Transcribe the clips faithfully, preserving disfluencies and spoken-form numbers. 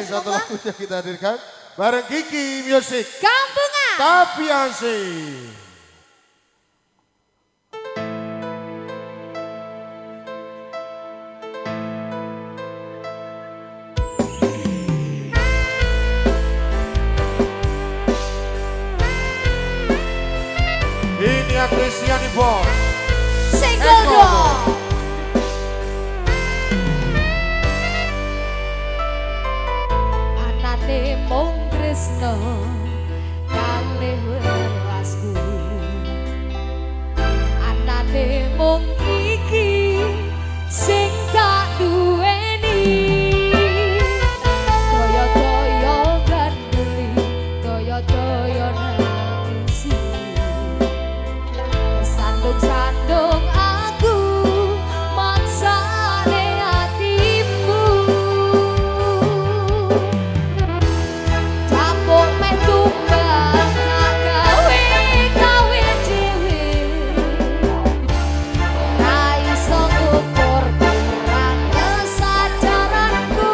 satu lagu yang kita hadirkan bareng Kiki Music. Kampungan. Tapi asik. Ini Kristiani Bos. Single dong. Anane mung tresno kalih welasku. Anane mung iki sing tak duweni. Toyo-toyo ganduli, toyo-toyo nangisi. Sandung-sandung aku maksane hatimu. Campur meh tumbang tak gawe gawe dhewe. Ra iso ngukur kurang kesadaranku.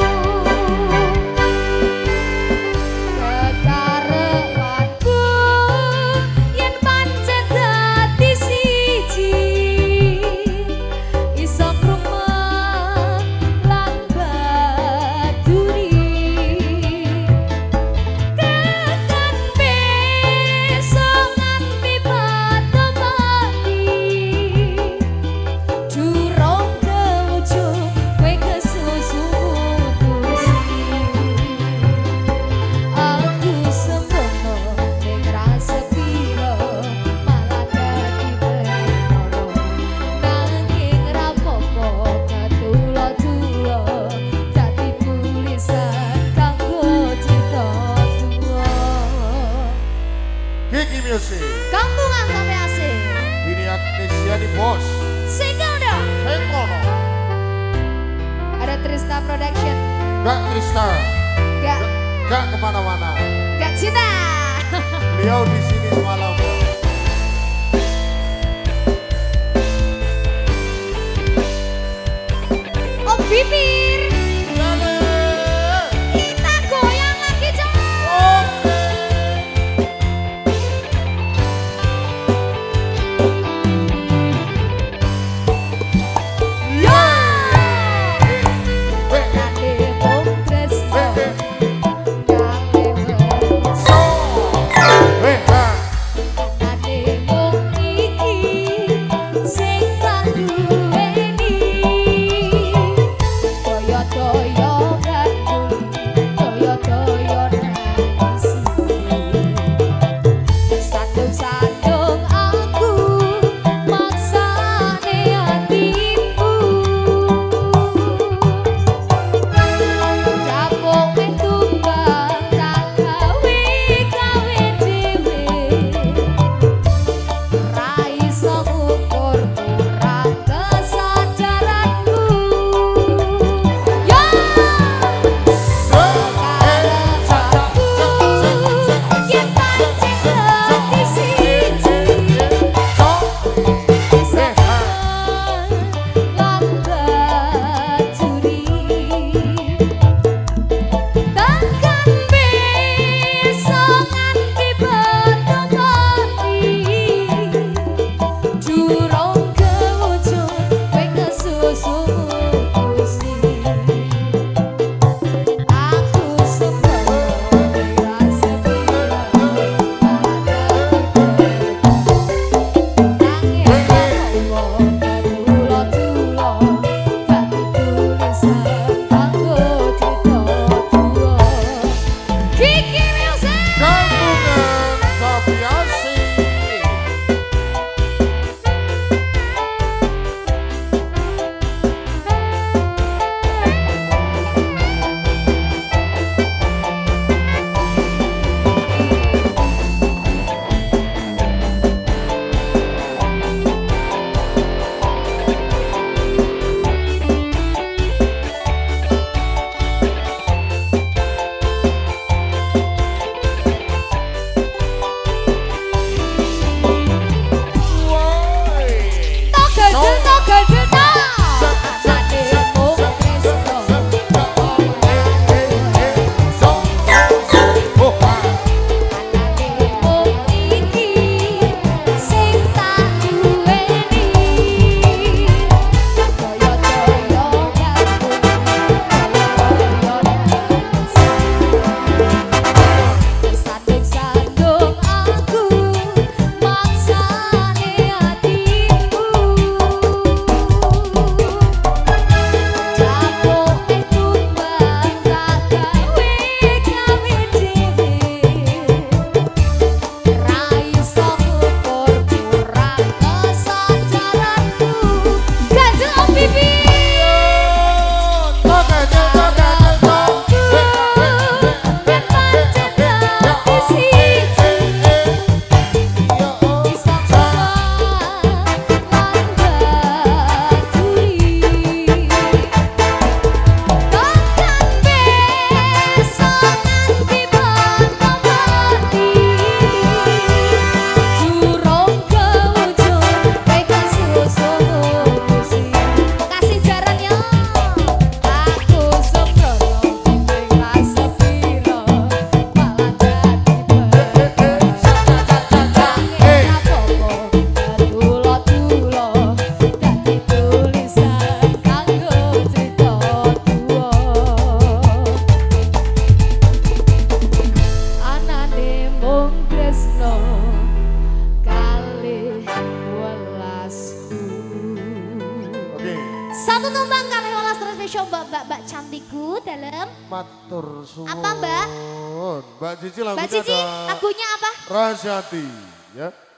Kekarepanku yen pancen dadi siji iso krungu lan baduri. Tekan besok nganti batu mati durung kewujud kowe kesusu putusi. Aku sembrono ning rasa piro malah dadi penoro. Nanging ra apa-apa ketulo-tulo dadi tulisan kanggo cinta tuwa. Kiki Music. Kampungan sampe asik. Ini Kristiani Bos. Single dong. Hengono. Ada Trista Production. Gak Trista. Gak Gak kemana-mana. gak cinta. Beliau di sini semalam. Om Bibir. Kita goyang lagi jangan. Ya. Nade mung tresno kalih welas. Weh, ah. Nade mung iki sing tak duweni. Satu tumbang kami olah terus spesial mbak mbak mbak cantikku dalam. Matur suwun. Apa mbak? Mbak Cici lagunya Mbak Cici ada lagunya apa? Rahasia Hati ya.